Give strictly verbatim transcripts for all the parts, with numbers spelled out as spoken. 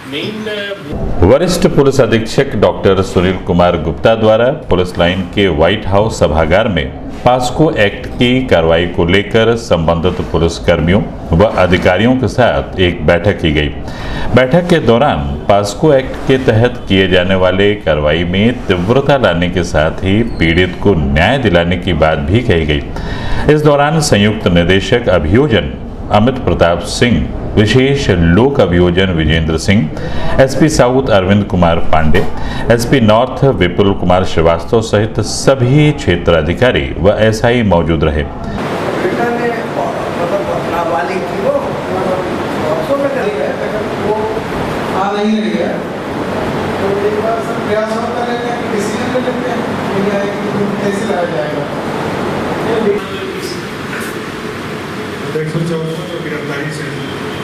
वरिष्ठ पुलिस अधीक्षक डॉक्टर सुनील कुमार गुप्ता द्वारा पुलिस लाइन के व्हाइट हाउस सभागार में पास्को एक्ट की कार्रवाई को लेकर संबंधित पुलिस कर्मियों व अधिकारियों के साथ एक बैठक की गई। बैठक के दौरान पास्को एक्ट के तहत किए जाने वाले कार्रवाई में तीव्रता लाने के साथ ही पीड़ित को न्याय दिलाने की बात भी कही गई। इस दौरान संयुक्त निदेशक अभियोजन अमित प्रताप सिंह, विशेष लोक अभियोजन Vijendra Singh, SP south Arvind Kumar Pandey, SP north Vipul Kumar Srivastava सहित सभी क्षेत्राधिकारी व एसआई मौजूद रहे। गिरफ्तारी से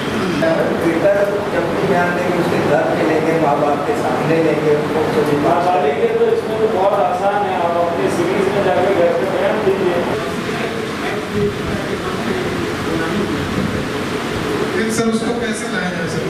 जब भी ध्यान देंगे उसके घर के लेंगे, माँ बाप के सामने लेंगे, तो इसमें तो बहुत आसान है। आप अपने सीरीज में जाकर घर पे बयान दीजिए। सर उसको कैसे लाया जाए सर?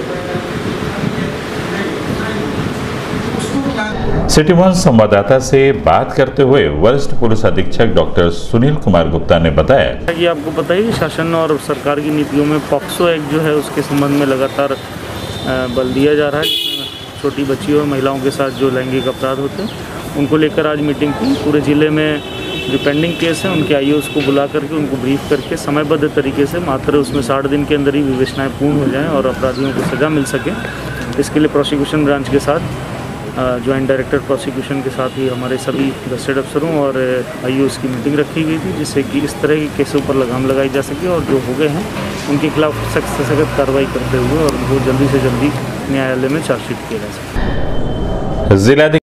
सिटी वन संवाददाता से बात करते हुए वरिष्ठ पुलिस अधीक्षक डॉक्टर सुनील कुमार गुप्ता ने बताया कि आपको पता ही शासन और सरकार की नीतियों में पॉक्सो एक्ट जो है उसके संबंध में लगातार बल दिया जा रहा है, जिसमें छोटी बच्चियों और महिलाओं के साथ जो लैंगिक अपराध होते हैं उनको लेकर आज मीटिंग की। पूरे ज़िले में जो पेंडिंग केस हैं उनके आईओएस को बुला करके उनको ब्रीफ करके समयबद्ध तरीके से मात्र उसमें साठ दिन के अंदर ही विवेचनाएँ पूर्ण हो जाएँ और अपराधियों को सज़ा मिल सके। इसके लिए प्रोसिक्यूशन ब्रांच के साथ ज्वाइंट डायरेक्टर प्रोसिक्यूशन के साथ ही हमारे सभी गस्टेड अफसरों और आईओएस की मीटिंग रखी गई थी, जिससे कि इस तरह के केसों पर लगाम लगाई जा सके और जो हो गए हैं उनके खिलाफ सख्त से सख्त कार्रवाई करते हुए और उनको जल्दी से जल्दी न्यायालय में चार्जशीट किया जा सके। जिला